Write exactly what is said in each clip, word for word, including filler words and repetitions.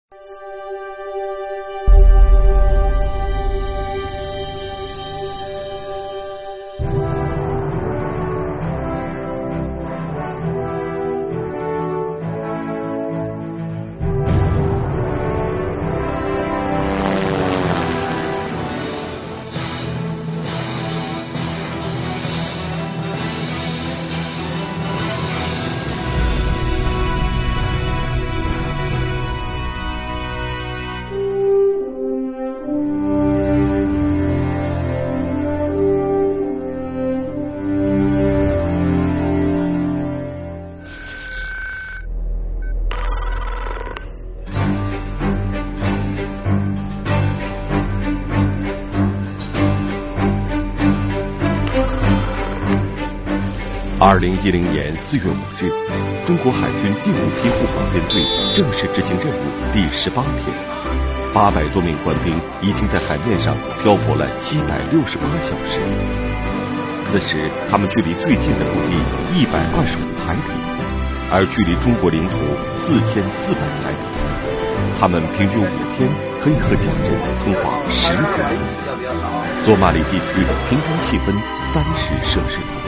二零一零年四月五日，中国海军第五批护航编队正式执行任务第十八天，八百多名官兵已经在海面上漂泊了七百六十八小时。此时，他们距离最近的陆地一百二十五海里，而距离中国领土四千四百海里。他们平均五天可以和家人通话十个人。索马里地区平均气温三十摄氏度。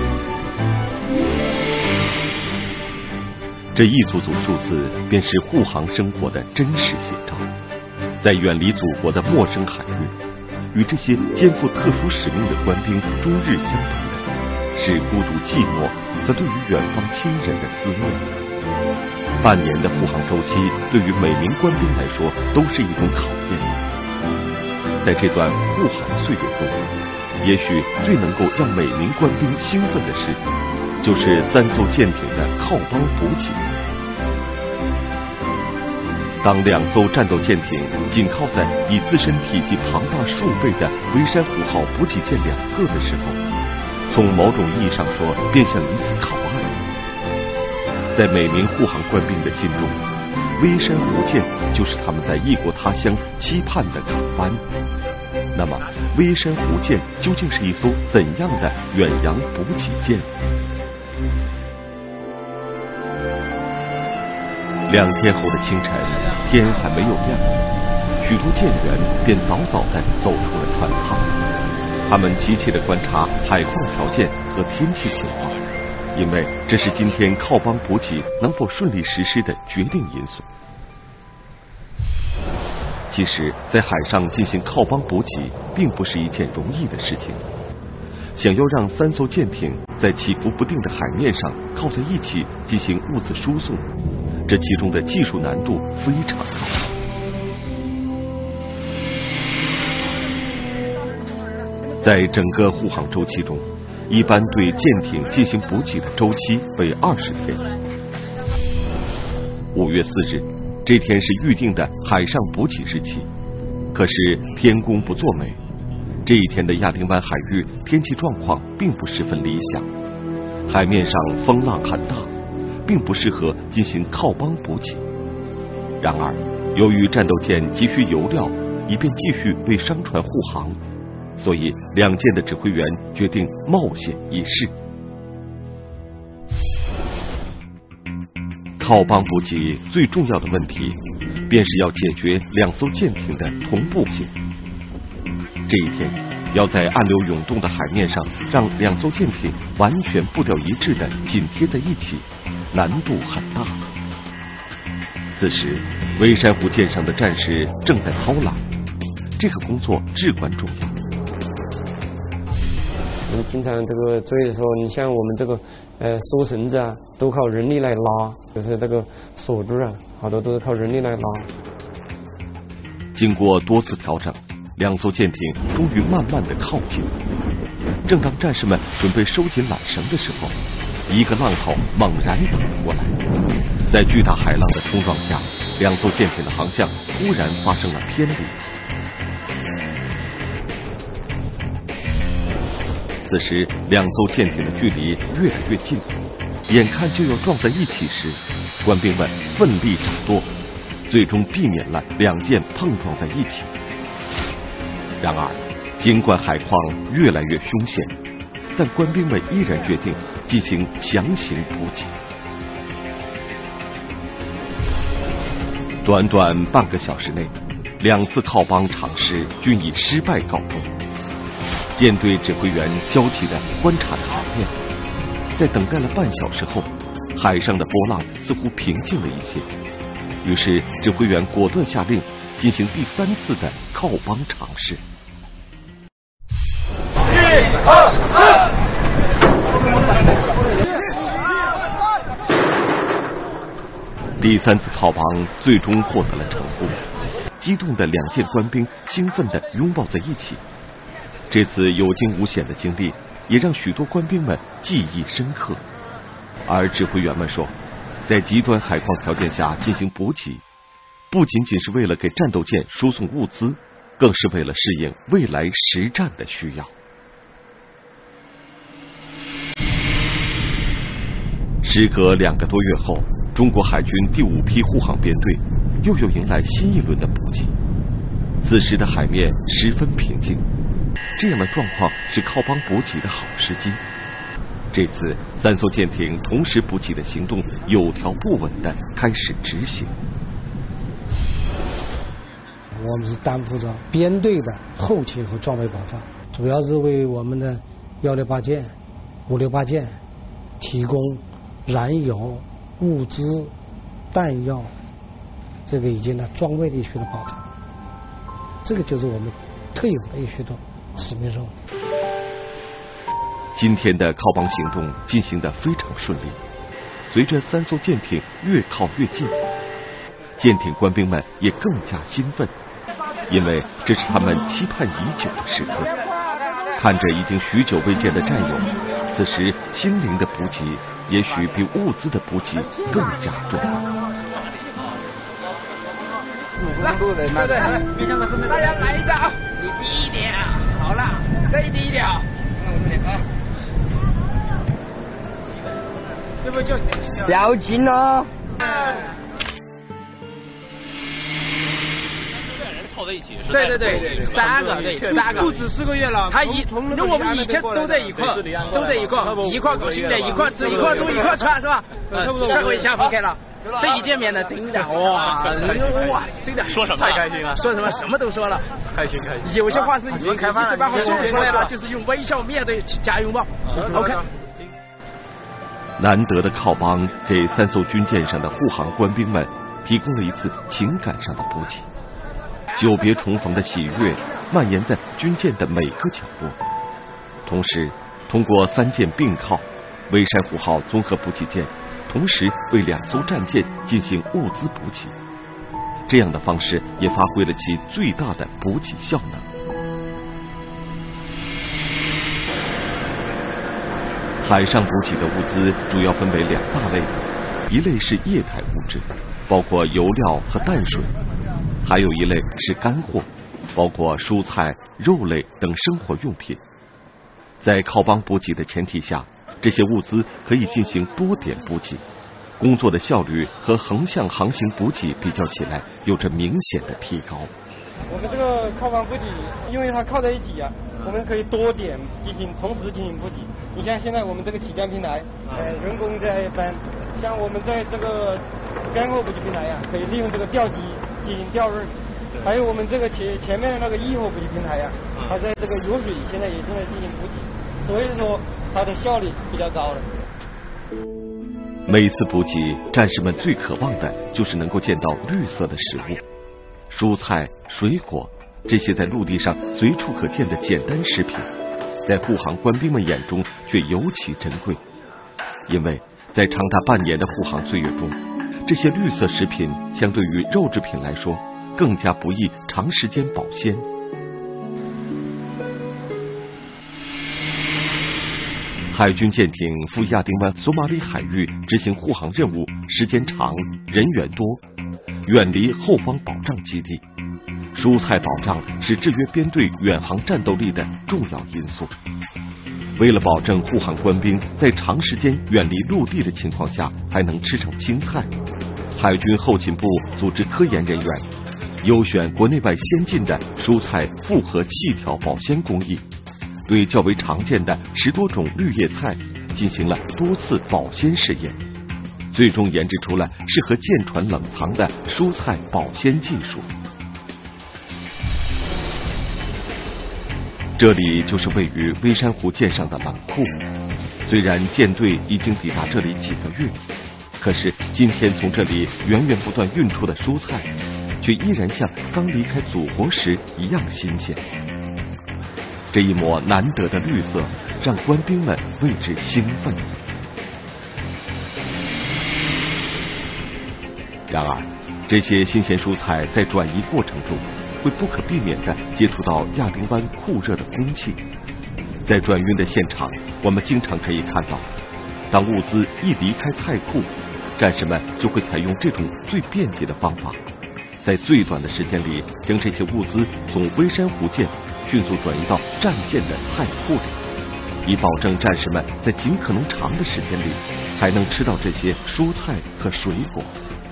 这一组组数字便是护航生活的真实写照。在远离祖国的陌生海域，与这些肩负特殊使命的官兵终日相同的是孤独寂寞和对于远方亲人的思念。半年的护航周期对于每名官兵来说都是一种考验。在这段护航岁月中，也许最能够让每名官兵兴奋的是，就是三艘舰艇的靠帮补给。当两艘战斗舰艇紧靠在以自身体积庞大数倍的微山湖号补给舰两侧的时候，从某种意义上说，便像一次考验。在每名护航官兵的心中，微山湖舰就是他们在异国他乡期盼的港湾。那么，微山湖舰究竟是一艘怎样的远洋补给舰？两天后的清晨，天还没有亮，许多舰员便早早地走出了船舱。他们急切地观察海况条件和天气情况，因为这是今天靠帮补给能否顺利实施的决定因素。其实，在海上进行靠帮补给并不是一件容易的事情。想要让三艘舰艇在起伏不定的海面上靠在一起进行物资输送，这其中的技术难度非常高。在整个护航周期中，一般对舰艇进行补给的周期为二十天。五月四日，这天是预定的海上补给日期，可是天公不作美，这一天的亚丁湾海域天气状况并不十分理想，海面上风浪很大，并不适合进行靠帮补给。然而，由于战斗舰急需油料，以便继续为商船护航，所以两舰的指挥员决定冒险一试。靠帮补给最重要的问题，便是要解决两艘舰艇的同步性。这一天，要在暗流涌动的海面上让两艘舰艇完全步调一致地紧贴在一起，难度很大。此时，微山湖舰上的战士正在掏缆，这个工作至关重要。 我们经常这个追的时候，你像我们这个呃缩绳子啊，都靠人力来拉，就是这个锁柱啊，好多都是靠人力来拉。 经过多次调整，两艘舰艇终于慢慢的靠近。正当战士们准备收紧缆绳的时候，一个浪头猛然打了过来，在巨大海浪的冲撞下，两艘舰艇的航向忽然发生了偏离。此时，两艘舰艇的距离越来越近，眼看就要撞在一起时，官兵们奋力掌舵，最终避免了两舰碰撞在一起。然而，尽管海况越来越凶险，但官兵们依然决定进行强行补给。 短短半个小时内，两次靠帮尝试均以失败告终。舰队指挥员焦急地观察着海面，在等待了半小时后，海上的波浪似乎平静了一些。于是，指挥员果断下令进行第三次的靠帮尝试。一二三！第三次靠帮最终获得了成功，激动的两舰官兵兴奋地拥抱在一起。这次有惊无险的经历，也让许多官兵们记忆深刻。而指挥员们说，在极端海况条件下进行补给，不仅仅是为了给战斗舰输送物资，更是为了适应未来实战的需要。时隔两个多月后，中国海军第五批护航编队又又迎来新一轮的补给。此时的海面十分平静，这样的状况是靠帮补给的好时机。这次三艘舰艇同时补给的行动有条不紊地开始执行。 我们是担负着编队的后勤和装备保障，主要是为我们的幺六八舰、五六八舰提供燃油、物资、弹药，这个以及呢装备地区的保障。这个就是我们特有的一些的使命任务。 今天的靠帮行动进行得非常顺利，随着三艘舰艇越靠越近，舰艇官兵们也更加兴奋，因为这是他们期盼已久的时刻。看着已经许久未见的战友，此时心灵的补给也许比物资的补给更加重要。 来，对对，大家来一下啊！你低一点啊，好了，再低一点啊。那我们两个。要不要叫你不要紧哦。 凑在一起是？ 对对对，三个对三个， 不止四个月了。 他以，因为我们以前都在一块，都在一块，一块搞训练，一块吃，一块住，一块穿，是吧？呃，这回想分开了。这一见面呢，真的哇哇，真的说什么？太开心了， 说什么什么都说了， 开心开心。 有些话是已经开发办法说出来了，就是用微笑面对加拥抱。OK。 难得的靠帮给三艘军舰上的护航官兵们提供了一次情感上的补给，久别重逢的喜悦蔓延在军舰的每个角落。同时，通过三舰并靠，微山湖号综合补给舰同时为两艘战舰进行物资补给，这样的方式也发挥了其最大的补给效能。海上补给的物资主要分为两大类，一类是液态物质，包括油料和淡水，还有一类是干货，包括蔬菜、肉类等生活用品。在靠帮补给的前提下，这些物资可以进行多点补给，工作的效率和横向航行补给比较起来有着明显的提高。 我们这个靠帮补给，因为它靠在一起啊，我们可以多点进行同时进行补给。你像现在我们这个起降平台，呃，人工在搬，像我们在这个干货补给平台呀、啊，可以利用这个吊机进行吊运。还有我们这个前前面的那个液货补给平台呀、啊，它在这个油水现在也正在进行补给，所以说它的效率比较高的。 每次补给，战士们最渴望的就是能够见到绿色的食物。蔬菜、水果，这些在陆地上随处可见的简单食品，在护航官兵们眼中却尤其珍贵，因为在长达半年的护航岁月中，这些绿色食品相对于肉制品来说，更加不易长时间保鲜。海军舰艇赴亚丁湾索马里海域执行护航任务时间长，人员多，远离后方保障基地，蔬菜保障是制约编队远航战斗力的重要因素。为了保证护航官兵在长时间远离陆地的情况下还能吃上青菜，海军后勤部组织科研人员优选国内外先进的蔬菜复合气条保鲜工艺，对较为常见的十多种绿叶菜进行了多次保鲜试验， 最终研制出了适合舰船冷藏的蔬菜保鲜技术。这里就是位于微山湖舰上的冷库。虽然舰队已经抵达这里几个月，可是今天从这里源源不断运出的蔬菜，却依然像刚离开祖国时一样新鲜。这一抹难得的绿色，让官兵们为之兴奋。然而，这些新鲜蔬菜在转移过程中，会不可避免地接触到亚丁湾酷热的空气。在转运的现场，我们经常可以看到，当物资一离开菜库，战士们就会采用这种最便捷的方法，在最短的时间里将这些物资从微山湖舰迅速转移到战舰的菜库里，以保证战士们在尽可能长的时间里还能吃到这些蔬菜和水果。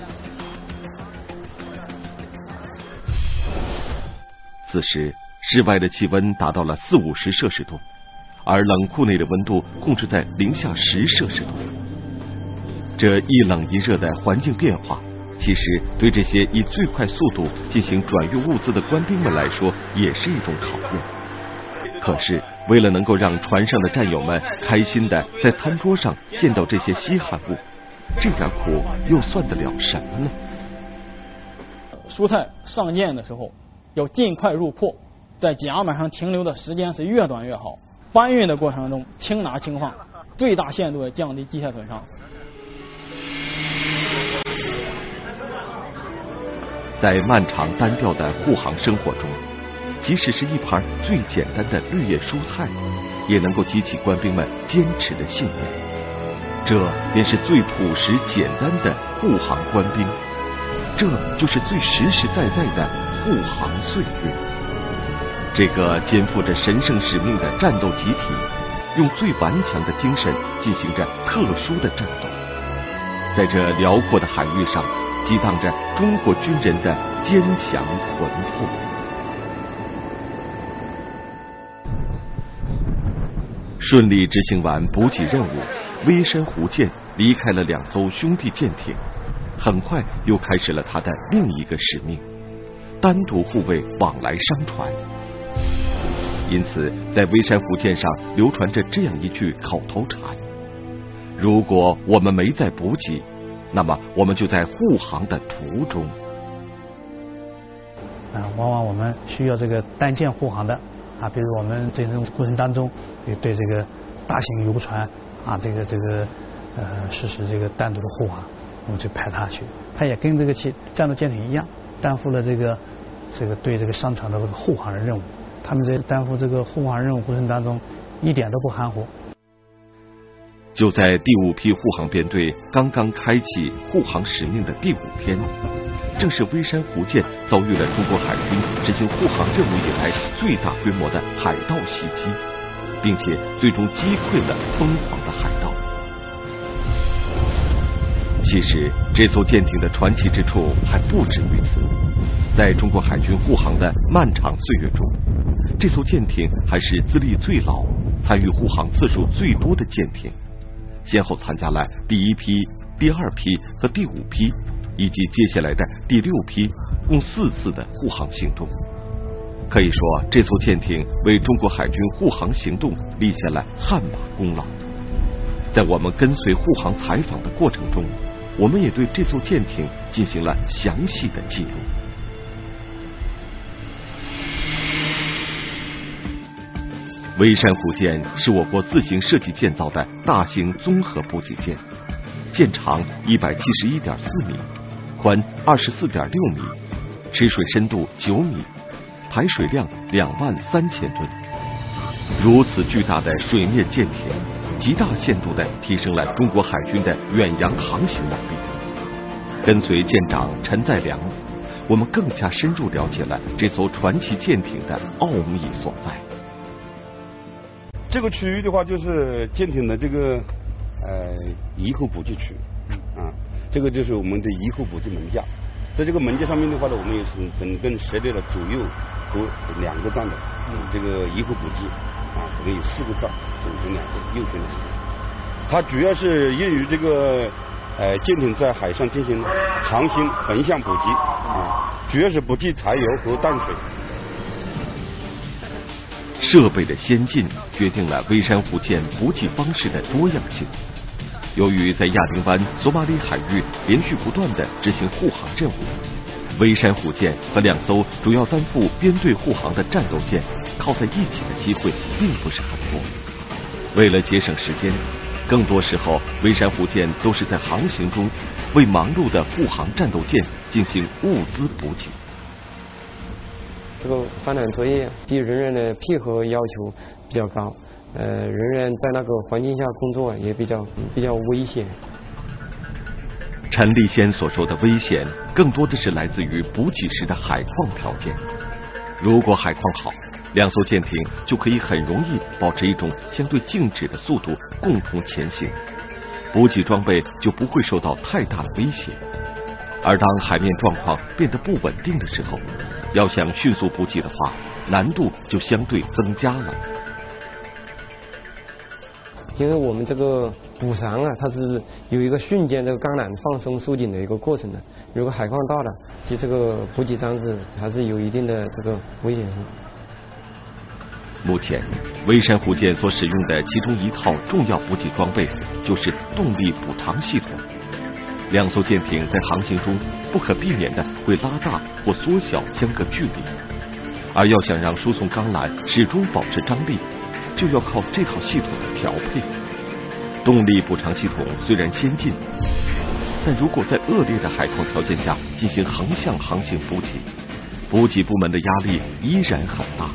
此时，室外的气温达到了四五十摄氏度，而冷库内的温度控制在零下十摄氏度。这一冷一热的环境变化，其实对这些以最快速度进行转运物资的官兵们来说，也是一种考验。可是，为了能够让船上的战友们开心的在餐桌上见到这些稀罕物，这点苦又算得了什么呢？ 蔬菜上舰的时候，要尽快入库，在甲板上停留的时间是越短越好。搬运的过程中轻拿轻放，最大限度的降低机械损伤。 在漫长单调的护航生活中，即使是一盘最简单的绿叶蔬菜，也能够激起官兵们坚持的信念。这便是最朴实简单的护航官兵，这就是最实实在在的护航岁月。这个肩负着神圣使命的战斗集体，用最顽强的精神进行着特殊的战斗，在这辽阔的海域上激荡着中国军人的坚强魂魄。顺利执行完补给任务，微山湖舰离开了两艘兄弟舰艇，很快又开始了他的另一个使命，单独护卫往来商船。因此，在微山湖舰上流传着这样一句口头禅：如果我们没在补给，那么我们就在护航的途中。 啊，往往我们需要这个单舰护航的啊，比如我们这种过程当中，也对这个大型游船啊，这个这个呃实施这个单独的护航，我们就派他去，他也跟这个其战斗舰艇一样，担负了这个这个对这个商船的这个护航的任务。他们在担负这个护航任务过程当中，一点都不含糊。 就在第五批护航编队刚刚开启护航使命的第五天，正是微山湖舰遭遇了中国海军执行护航任务以来最大规模的海盗袭击，并且最终击溃了疯狂的海盗。其实，这艘舰艇的传奇之处还不止于此。在中国海军护航的漫长岁月中，这艘舰艇还是资历最老、参与护航次数最多的舰艇，先后参加了第一批、第二批和第五批，以及接下来的第六批，共四次的护航行动。可以说，这艘舰艇为中国海军护航行动立下了汗马功劳。在我们跟随护航采访的过程中，我们也对这艘舰艇进行了详细的记录。微山湖舰是我国自行设计建造的大型综合补给舰，舰长一百七十一点四米，宽二十四点六米，吃水深度九米，排水量两万三千吨。如此巨大的水面舰艇，极大限度地提升了中国海军的远洋航行能力。跟随舰长陈在良，我们更加深入了解了这艘传奇舰艇的奥秘所在。 这个区域的话，就是舰艇的这个呃移后补给区，啊，这个就是我们的移后补给门架。在这个门架上面的话呢，我们也是整个设立了左右各两个站的这个移后补给，啊，总共有四个站，总共两个右边的。它主要是用于这个呃舰艇在海上进行航行横向补给啊，主要是补给柴油和淡水。 设备的先进决定了微山湖舰补给方式的多样性。由于在亚丁湾、索马里海域连续不断地执行护航任务，微山湖舰和两艘主要担负编队护航的战斗舰靠在一起的机会并不是很多。为了节省时间，更多时候微山湖舰都是在航行中为忙碌的护航战斗舰进行物资补给。 这个帆船作业对人员的配合要求比较高，呃，人员在那个环境下工作也比较比较危险。 陈立先所说的危险，更多的是来自于补给时的海况条件。如果海况好，两艘舰艇就可以很容易保持一种相对静止的速度共同前行，补给装备就不会受到太大的威胁。而当海面状况变得不稳定的时候，要想迅速补给的话，难度就相对增加了。 因为我们这个补偿啊，它是有一个瞬间这个钢缆放松收紧的一个过程的。如果海况大了，对这个补给装置还是有一定的这个危险性。 目前，微山湖舰所使用的其中一套重要补给装备就是动力补偿系统。两艘舰艇在航行中不可避免的会拉大或缩小相隔距离，而要想让输送钢缆始终保持张力，就要靠这套系统的调配。动力补偿系统虽然先进，但如果在恶劣的海况条件下进行横向航行补给，补给部门的压力依然很大。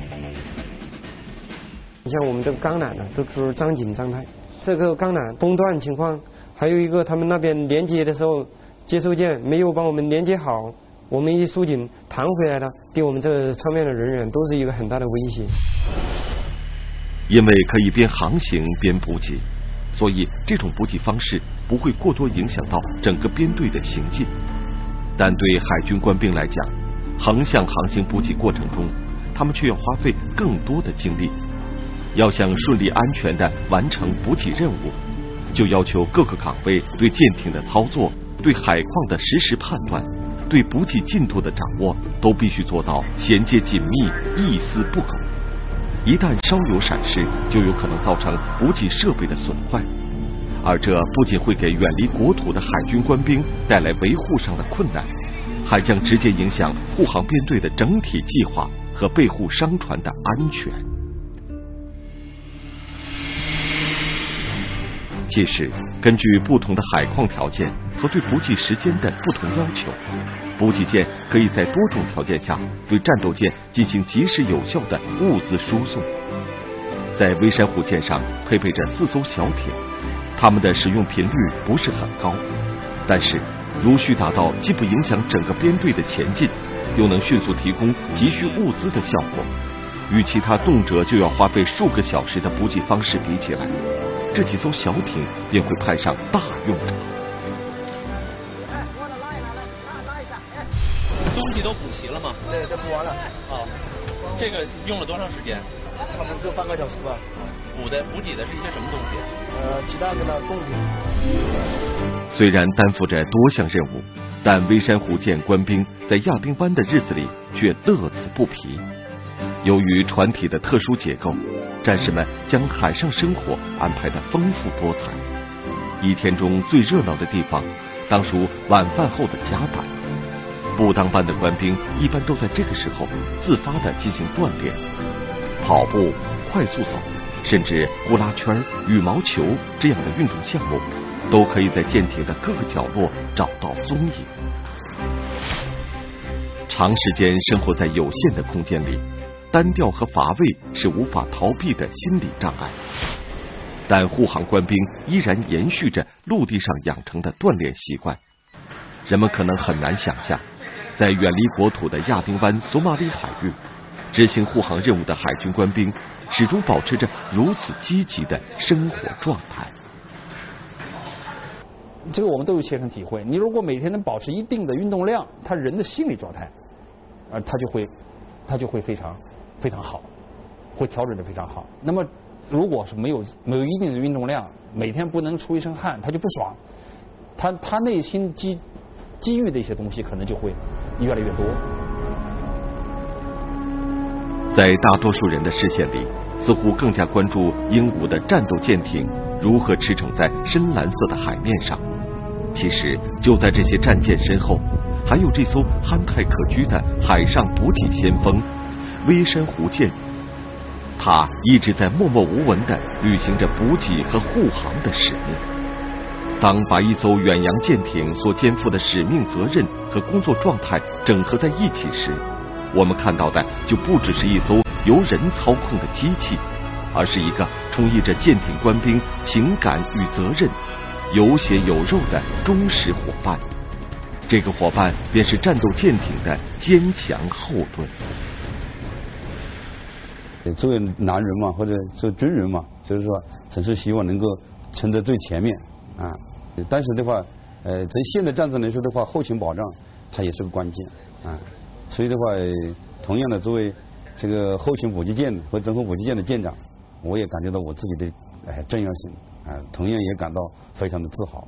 你像我们这个钢缆呢，都是张紧状态，这个钢缆崩断情况，还有一个他们那边连接的时候，接收件没有帮我们连接好，我们一收紧弹回来了，对我们这个舱面的人员都是一个很大的威胁。 因为可以边航行边补给，所以这种补给方式不会过多影响到整个编队的行进。但对海军官兵来讲，横向航行补给过程中，他们却要花费更多的精力。要想顺利安全地完成补给任务，就要求各个岗位对舰艇的操作、对海况的实时判断、对补给进度的掌握，都必须做到衔接紧密、一丝不苟。一旦稍有闪失，就有可能造成补给设备的损坏，而这不仅会给远离国土的海军官兵带来维护上的困难，还将直接影响护航编队的整体计划和备护商船的安全。届时，根据不同的海况条件和对补给时间的不同要求，补给舰可以在多种条件下对战斗舰进行及时有效的物资输送。在微山湖舰上配备着四艘小艇，它们的使用频率不是很高，但是如需达到既不影响整个编队的前进，又能迅速提供急需物资的效果，与其他动辄就要花费数个小时的补给方式比起来，这几艘小艇便会派上大用场。 东西都补齐了吗？ 对，都补完了。 哦，这个用了多长时间？ 差不多就半个小时吧。 补的补给的是一些什么东西？ 呃，鸡蛋跟那冻饼。 虽然担负着多项任务，但微山湖舰官兵在亚丁湾的日子里却乐此不疲。由于船体的特殊结构，战士们将海上生活安排得丰富多彩。一天中最热闹的地方，当属晚饭后的甲板。不当班的官兵一般都在这个时候自发地进行锻炼，跑步、快速走，甚至呼啦圈、羽毛球这样的运动项目，都可以在舰艇的各个角落找到踪影。长时间生活在有限的空间里，单调和乏味是无法逃避的心理障碍，但护航官兵依然延续着陆地上养成的锻炼习惯。人们可能很难想象，在远离国土的亚丁湾、索马里海域，执行护航任务的海军官兵始终保持着如此积极的生活状态。 这个我们都有切身体会。你如果每天能保持一定的运动量，他人的心理状态，而他就会，他就会非常非常好，会调整的非常好。那么，如果是没有没有一定的运动量，每天不能出一身汗，他就不爽，他他他内心机机遇的一些东西可能就会越来越多。 在大多数人的视线里，似乎更加关注鹦鹉的战斗舰艇如何驰骋在深蓝色的海面上。其实就在这些战舰身后，还有这艘憨态可掬的海上补给先锋微山湖舰，它一直在默默无闻地履行着补给和护航的使命。当把一艘远洋舰艇所肩负的使命责任和工作状态整合在一起时，我们看到的就不只是一艘由人操控的机器，而是一个充溢着舰艇官兵情感与责任、有血有肉的忠实伙伴。这个伙伴便是战斗舰艇的坚强后盾。 作为男人嘛，或者做军人嘛，就是说总是希望能够冲在最前面啊。但是的话，呃，在现代战争来说的话，后勤保障它也是个关键啊。所以的话，同样的作为这个后勤补给舰和综合补给舰的舰长，我也感觉到我自己的哎重要性啊，同样也感到非常的自豪。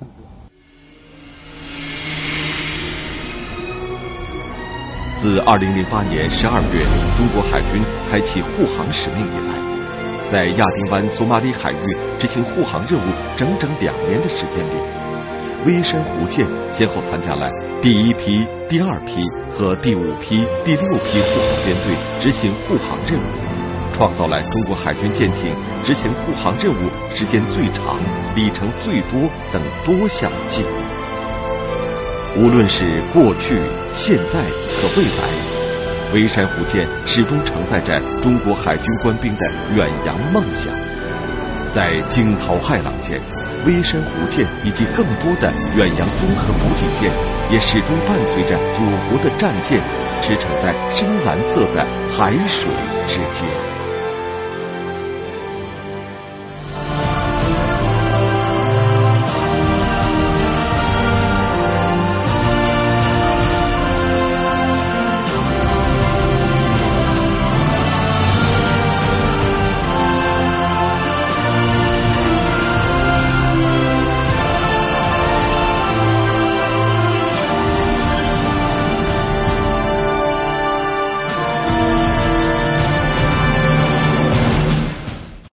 自二零零八年十二月中国海军开启护航使命以来，在亚丁湾索马里海域执行护航任务整整两年的时间里，微山湖舰先后参加了第一批、第二批和第五批、第六批护航编队执行护航任务，创造了中国海军舰艇执行护航任务时间最长、里程最多等多项记录。无论是过去、现在和未来，微山湖舰始终承载着中国海军官兵的远洋梦想。在惊涛骇浪间，微山湖舰以及更多的远洋综合补给舰，也始终伴随着祖国的战舰驰骋在深蓝色的海水之间。